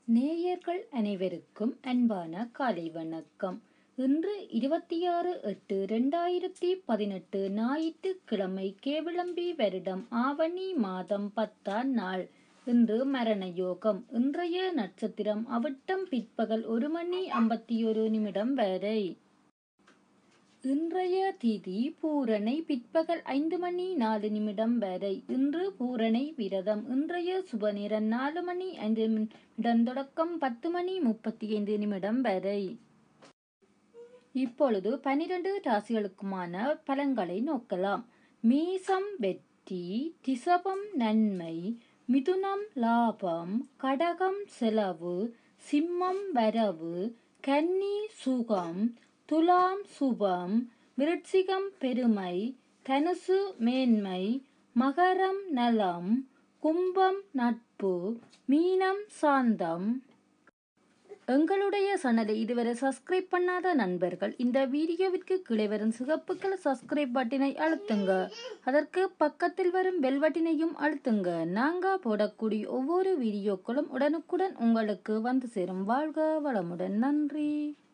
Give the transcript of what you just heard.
நேயர்கள் அனைவருக்கும் அன்பான காலை வணக்கம். இன்று 26/8/2018 ஞாயிற்றுக்கிழமை. கேவிளம்பி வருடம் ஆவணி மாதம் 10ஆம் நாள். இன்று மரண யோகம். இன்றைய நட்சத்திரம் அவிட்டம். பிற்பகல் 1:51 வரை. இன்றைய திதி பூரணை. பிற்பகல் 5:04 வரை. இன்று பூரணை விரதம். இன்றைய சுப நேரம் 4:05 தொடக்கம் 10:35 வரை. இப்பொழுது 12 ராசிகளுக்குமான பலன்களை நோக்கலாம். மேசம் வெற்றி, ரிஷபம் நன்மை, மிதுனம் லாபம், கடகம் செலவு, சிம்மம் வரவு, கன்னி சுகம், துலாம் சுபம், விருட்சிகம் பெருமை, தனுசு மேன்மை, மகரம் நலம், கும்பம் நட்பு, மீனம் சாந்தம். எங்களுடைய சேனலை இதுவரை சப்ஸ்கிரைப் பண்ணாத நண்பர்கள் இந்த வீடியோவிற்கு கீழே வரும் சிகப்பு கலர் சப்ஸ்கிரைப் பட்டனை அழுத்துங்க. அதற்கு பக்கத்தில் வரும் பெல் பட்டனையும் அழுத்துங்க. நாங்கள் போடக்கூடிய ஒவ்வொரு வீடியோக்களும் உடனுக்குடன் உங்களுக்கு வந்து சேரும். வாழ்க வளமுடன். நன்றி.